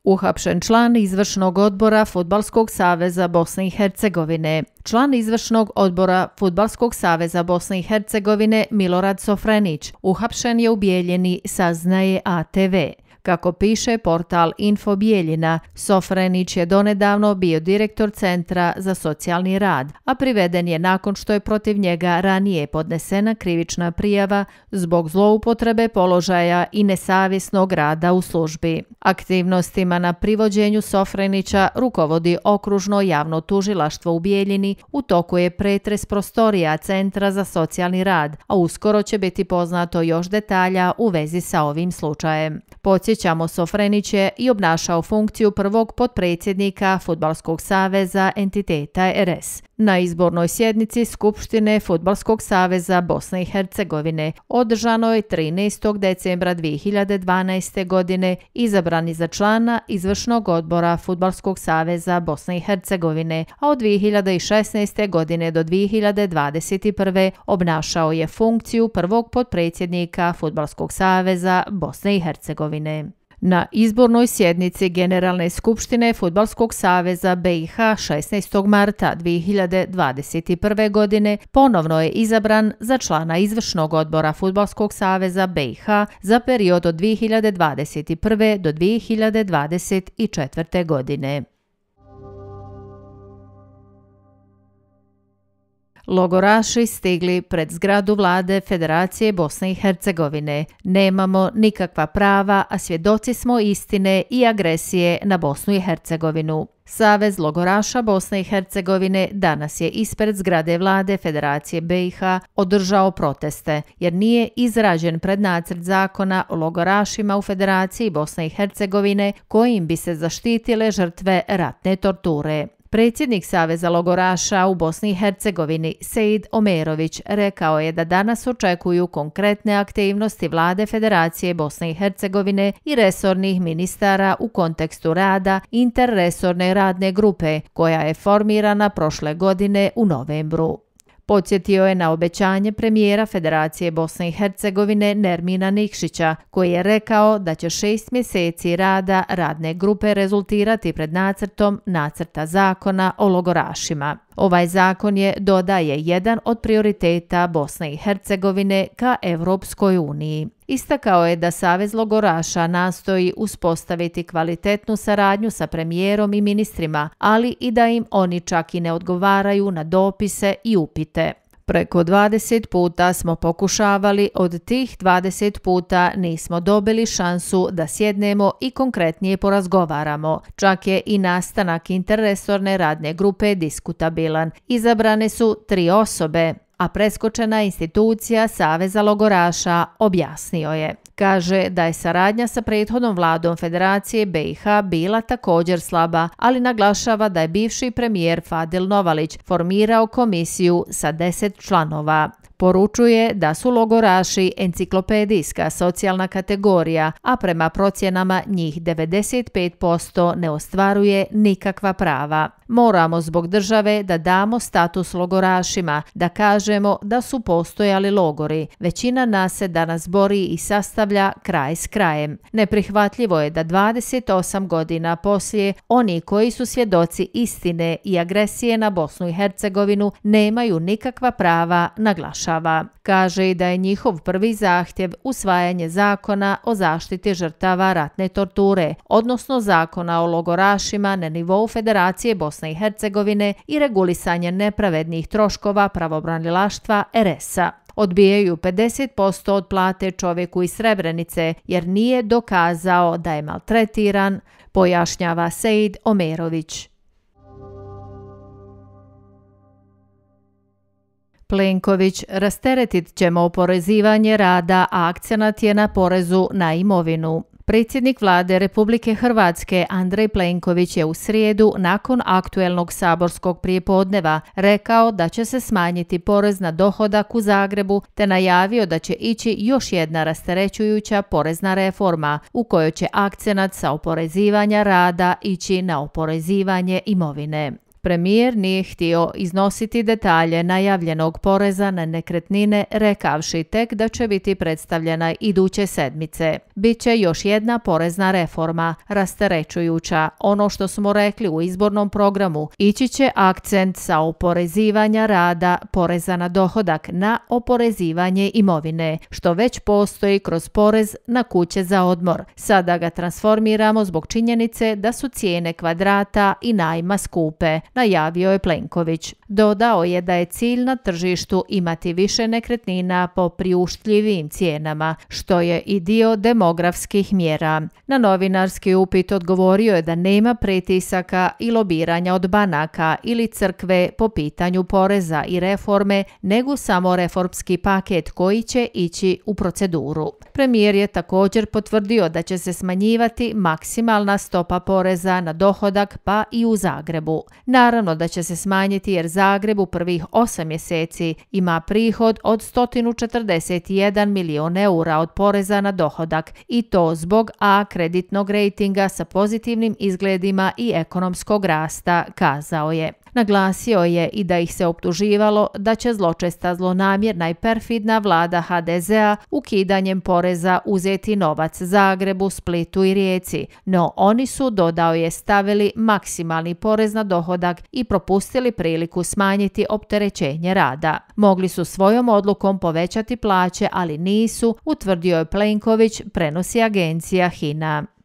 Uhapšen član izvršnog odbora Fudbalskog saveza Bosne i Hercegovine. Član izvršnog odbora Fudbalskog saveza Bosne i Hercegovine Milorad Sofrenić uhapšen je u Bijeljini, saznaje ATV. Kako piše portal Info Bijeljina, Sofrenić je donedavno bio direktor Centra za socijalni rad, a priveden je nakon što je protiv njega ranije podnesena krivična prijava zbog zloupotrebe položaja i nesavjesnog rada u službi. Aktivnostima na privođenju Sofrenića rukovodi Okružno javno tužilaštvo u Bijeljini. U toku je pretres prostorija Centra za socijalni rad, a uskoro će biti poznato još detalja u vezi sa ovim slučajem. Podsjećamo, Sofrenić je i obnašao funkciju prvog potpredsjednika Fudbalskog saveza entiteta RS. Na izbornoj sjednici Skupštine Fudbalskog saveza Bosne i Hercegovine održanoj 13. decembra 2012. godine izabrani za člana izvršnog odbora Fudbalskog saveza Bosne i Hercegovine, a od 2016. godine do 2021. obnašao je funkciju prvog potpredsjednika Fudbalskog saveza Bosne i Hercegovine. Na izbornoj sjednici Generalne skupštine Fudbalskog saveza BiH 16. marta 2021. godine ponovno je izabran za člana izvršnog odbora Fudbalskog saveza BiH za period od 2021. do 2024. godine. Logoraši stigli pred zgradu vlade Federacije Bosne i Hercegovine. Nemamo nikakva prava, a svjedoci smo istine i agresije na Bosnu i Hercegovinu. Savez logoraša Bosne i Hercegovine danas je ispred zgrade vlade Federacije BiH održao proteste, jer nije izrađen prednacrt zakona o logorašima u Federaciji Bosne i Hercegovine kojim bi se zaštitile žrtve ratne torture. Predsjednik Saveza logoraša u Bosni i Hercegovini Seid Omerović rekao je da danas očekuju konkretne aktivnosti vlade Federacije Bosne i Hercegovine i resornih ministara u kontekstu rada interresorne radne grupe koja je formirana prošle godine u novembru. Podsjetio je na obećanje premijera Federacije Bosne i Hercegovine Nermina Nikšića, koji je rekao da će 6 mjeseci rada radne grupe rezultirati pred nacrtom nacrta zakona o logorašima. Ovaj zakon je, dodaje, jedan od prioriteta Bosne i Hercegovine ka Evropskoj uniji. Istakao je da Savez logoraša nastoji uspostaviti kvalitetnu saradnju sa premijerom i ministrima, ali i da im oni čak i ne odgovaraju na dopise i upite. Preko 20 puta smo pokušavali, od tih 20 puta nismo dobili šansu da sjednemo i konkretnije porazgovaramo. Čak je i nastanak interresorne radne grupe diskutabilan. Izabrane su 3 osobe, a preskočena institucija Saveza logoraša, objasnio je. Kaže da je saradnja sa prethodnom vladom Federacije BiH bila također slaba, ali naglašava da je bivši premijer Fadil Novalić formirao komisiju sa 10 članova. Poručuje da su logoraši enciklopedijska socijalna kategorija, a prema procjenama njih 95% ne ostvaruje nikakva prava. Moramo zbog države da damo status logorašima, da kažemo da su postojali logori. Većina nas se danas bori i sastavlja kraj s krajem. Neprihvatljivo je da 28 godina poslije oni koji su svjedoci istine i agresije na Bosnu i Hercegovinu nemaju nikakva prava, naglašava. Kaže i da je njihov prvi zahtjev usvajanje zakona o zaštiti žrtava ratne torture, odnosno zakona o logorašima na nivou Federacije Bosne i Hercegovine i regulisanje nepravednih troškova pravobranilaštva RS-a. Odbijaju 50% od plate čovjeku iz Srebrenice jer nije dokazao da je maltretiran, pojašnjava Seid Omerović. Plenković: rasteretit ćemo oporezivanje rada, a akcenat je na porezu na imovinu. Predsjednik vlade Republike Hrvatske Andrej Plenković je u srijedu nakon aktuelnog saborskog prijepodneva rekao da će se smanjiti porez na dohodak u Zagrebu te najavio da će ići još jedna rasterećujuća porezna reforma u kojoj će akcenat sa oporezivanja rada ići na oporezivanje imovine. Premijer nije htio iznositi detalje najavljenog poreza na nekretnine, rekavši tek da će biti predstavljena iduće sedmice. Biće još jedna porezna reforma, rasterećujuća. Ono što smo rekli u izbornom programu, ići će akcent sa oporezivanja rada, poreza na dohodak, na oporezivanje imovine, što već postoji kroz porez na kuće za odmor. Sada ga transformiramo zbog činjenice da su cijene kvadrata i najma skupe, najavio je Plenković. Dodao je da je cilj na tržištu imati više nekretnina po priuštljivim cijenama, što je i dio demografskih mjera. Na novinarski upit odgovorio je da nema pritisaka i lobiranja od banaka ili crkve po pitanju poreza i reforme, nego samo reformski paket koji će ići u proceduru. Premijer je također potvrdio da će se smanjivati maksimalna stopa poreza na dohodak pa i u Zagrebu. Naravno da će se smanjiti jer Zagreb u prvih 8 mjeseci ima prihod od 141 milion eura od poreza na dohodak i to zbog A kreditnog rejtinga sa pozitivnim izgledima i ekonomskog rasta, kazao je. Naglasio je i da ih se optuživalo da će zločesta, zlonamjerna i perfidna vlada HDZ-a ukidanjem poreza uzeti novac Zagrebu, Splitu i Rijeci, no oni su, dodao je, stavili maksimalni porez na dohodak i propustili priliku smanjiti opterećenje rada. Mogli su svojom odlukom povećati plaće, ali nisu, utvrdio je Plenković, prenosi agencija HINA.